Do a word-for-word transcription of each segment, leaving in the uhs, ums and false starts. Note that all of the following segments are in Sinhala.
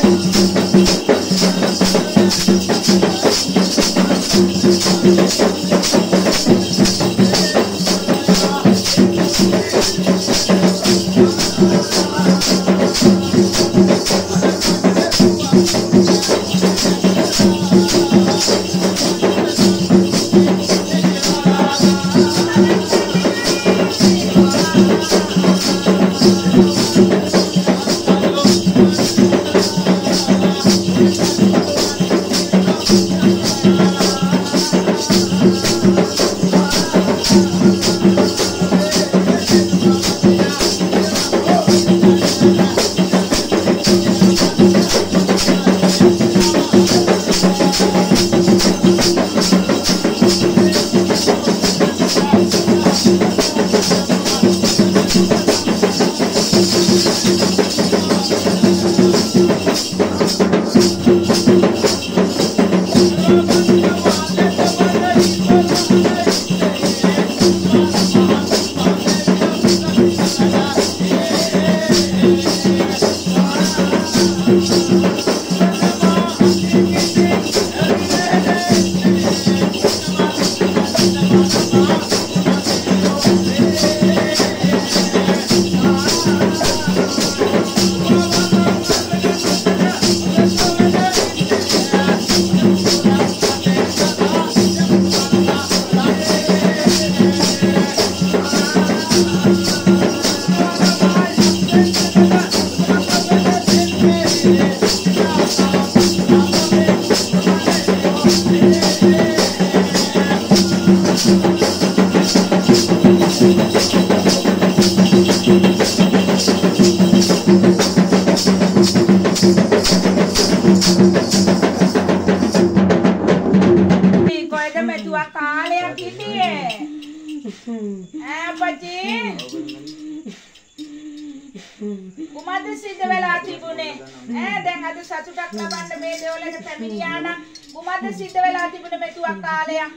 කුමද්ද සිද්ධ වෙලා තිබුණේ ඈ දැන් අද සතුටක් ලබන්න මේ දෙවලට පැමිණියා නම් කුමද්ද සිද්ධ වෙලා තිබුණේ මේ තුවක් කාලයක්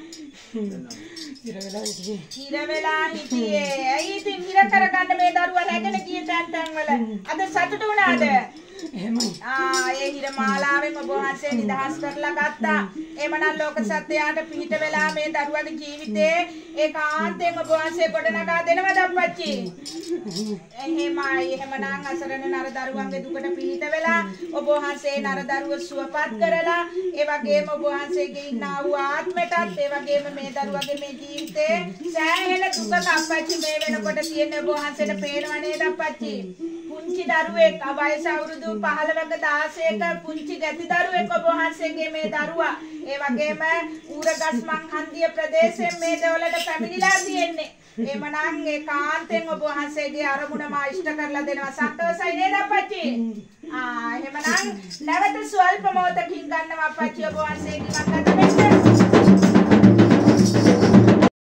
ඉර වෙලා හිටියේ ඉර වෙලා හිටියේ ඇයි ඉතින් ඉර කරගන්න මේ දරුවා රැගෙන ගිය තැන් තැන් වල අද සතුට වුණාද එහෙමයි ආ ඒ හිර මාලාවෙන් ඔබ වහන්සේ නිදහස් කරලා ගත්තා එමනම් ලෝක සත්‍යයට පිහිට වෙලා මේ දරුවාගේ ජීවිතේ ඒකාන්තයෙන් ඔබ වහන්සේ ගොඩනගා දෙනවද අප්පච්චි එහෙමයි එහෙමනම් අසරණ නර දරුවන්ගේ දුකට පිහිට වෙලා ඔබ වහන්සේ නර දරුව සුවපත් කරලා ඒ වගේම ඔබ වහන්සේගේ ඉන්නා වූ ආත්මයටත් ඒ වගේම මේ දරුවගේ මේ ජීවිතේ සෑහෙන දුකක් අප්පච්චි මේ වෙනකොට තියෙන ඔබ වහන්සේට පේනව නේද අප්පච්චි පුංචි දරුවෙක් වයස අවුරුදු පහළොවක දාසයක පුංචි ගැති දරුවෙක් ඔබ වහන්සේගේ මේ දරුවා ඒ වගේම ඌරගස් මංහන්දිය ප්‍රදේශයෙන් මේ දෙවලට පැමිණිලා තියෙන්නේ එමනම් ඒකාන්තයෙන් ඔබ වහන්සේගේ අරමුණ මා ඉෂ්ට කරලා දෙනවා සන්තෝෂයි නේද අප්පච්චි ආ එහෙමනම් නැවත ස්වල්ප මොහොතකින් ගන්නවා අප්පච්චි ඔබ වහන්සේගේ මතක